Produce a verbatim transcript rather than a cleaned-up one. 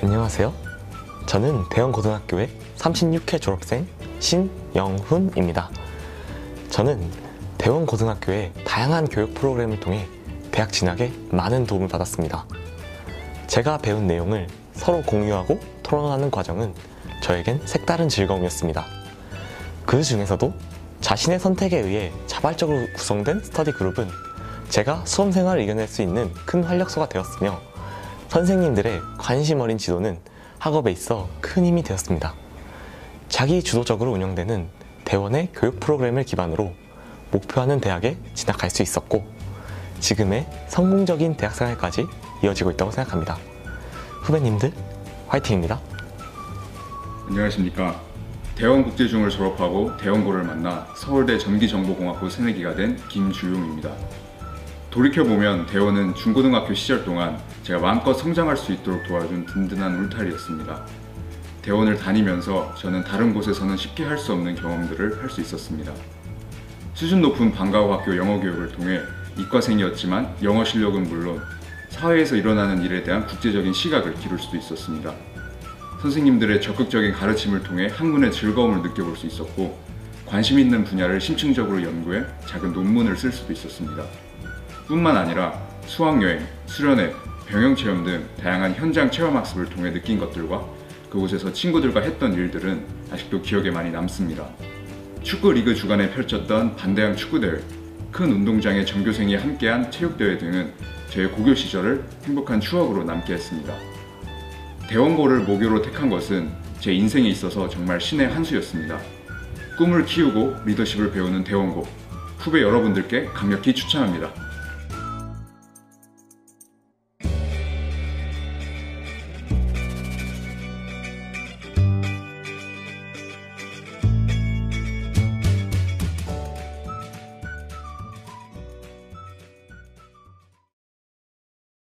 안녕하세요. 저는 대원고등학교의 삼십육 회 졸업생 신영훈입니다. 저는 대원고등학교의 다양한 교육 프로그램을 통해 대학 진학에 많은 도움을 받았습니다. 제가 배운 내용을 서로 공유하고 토론하는 과정은 저에겐 색다른 즐거움이었습니다. 그 중에서도 자신의 선택에 의해 자발적으로 구성된 스터디 그룹은 제가 수험생활을 이겨낼 수 있는 큰 활력소가 되었으며, 선생님들의 관심 어린 지도는 학업에 있어 큰 힘이 되었습니다. 자기 주도적으로 운영되는 대원의 교육 프로그램을 기반으로 목표하는 대학에 진학할 수 있었고, 지금의 성공적인 대학생활까지 이어지고 있다고 생각합니다. 후배님들 화이팅입니다. 안녕하십니까. 대원국제중을 졸업하고 대원고를 만나 서울대 전기정보공학부 새내기가 된 김주용입니다. 돌이켜보면 대원은 중고등학교 시절 동안 제가 마음껏 성장할 수 있도록 도와준 든든한 울타리였습니다. 대원을 다니면서 저는 다른 곳에서는 쉽게 할 수 없는 경험들을 할 수 있었습니다. 수준 높은 방과후 영어 교육을 통해 이과생이었지만 영어 실력은 물론 사회에서 일어나는 일에 대한 국제적인 시각을 기를 수도 있었습니다. 선생님들의 적극적인 가르침을 통해 학문의 즐거움을 느껴볼 수 있었고, 관심 있는 분야를 심층적으로 연구해 작은 논문을 쓸 수도 있었습니다. 뿐만 아니라 수학여행, 수련회, 병영체험 등 다양한 현장 체험학습을 통해 느낀 것들과 그곳에서 친구들과 했던 일들은 아직도 기억에 많이 남습니다. 축구 리그 주간에 펼쳤던 반대항 축구대회, 큰 운동장에 전교생이 함께한 체육대회 등은 저의 고교 시절을 행복한 추억으로 남게 했습니다. 대원고를 모교로 택한 것은 제 인생에 있어서 정말 신의 한 수였습니다. 꿈을 키우고 리더십을 배우는 대원고, 후배 여러분들께 강력히 추천합니다.